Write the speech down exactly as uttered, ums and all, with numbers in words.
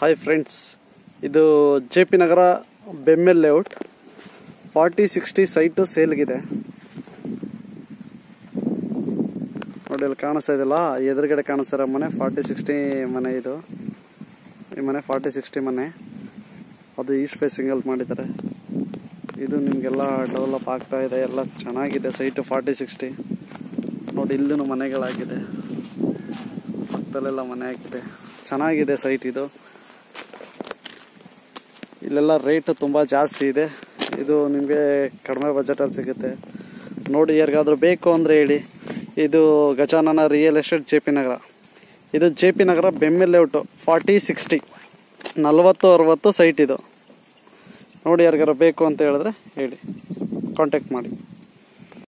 Hi friends, ಇದು J P Nagar BEML layout forty sixty site ಸೇಲ್ಗಿದೆ ನೋಡಿ. ಅಲ್ಲಿ ಕಾಣಿಸ್ತಾ ಇದೆಯಲ್ಲ, ಎದುರುಗಡೆ ಕಾಣಿಸ್ತಾರ ಮನೆ ಫಾರ್ಟಿ ಸಿಕ್ಸ್ಟಿ ಮನೆ. ಇದು ಈ ಮನೆ ಫಾರ್ಟಿ ಸಿಕ್ಸ್ಟಿ ಮನೆ, ಅದು ಈಸ್ಟ್ ಫೇಸಿಂಗ್ ಅಲ್ಲಿ ಮಾಡಿದ್ದಾರೆ. ಇದು ನಿಮಗೆಲ್ಲ ಡೆವಲಪ್ ಆಗ್ತಾ ಇದೆ, ಎಲ್ಲ ಚೆನ್ನಾಗಿದೆ ಸೈಟು ಫಾರ್ಟಿ ಸಿಕ್ಸ್ಟಿ ನೋಡಿ. ಇಲ್ಲೂ ಮನೆಗಳಾಗಿದೆ, ಪಕ್ಕದಲ್ಲೆಲ್ಲ ಮನೆ ಆಗಿದೆ, ಚೆನ್ನಾಗಿದೆ ಸೈಟ್ ಇದು. ಇಲ್ಲೆಲ್ಲ ರೇಟ್ ತುಂಬ ಜಾಸ್ತಿ ಇದೆ. ಇದು ನಿಮಗೆ ಕಡಿಮೆ ಬಜೆಟಲ್ಲಿ ಸಿಗುತ್ತೆ ನೋಡಿ. ಯಾರಿಗಾದ್ರೂ ಬೇಕು ಅಂದರೆ ಹೇಳಿ. ಇದು Gajanana real estate J P Nagar. ಇದು J P Nagar BEML layout forty sixty ನಲ್ವತ್ತು ಅರವತ್ತು ಸೈಟ್ ಇದು ನೋಡಿ. ಯಾರಿಗಾರು ಬೇಕು ಅಂತ ಹೇಳಿದ್ರೆ ಹೇಳಿ, ಕಾಂಟ್ಯಾಕ್ಟ್ ಮಾಡಿ.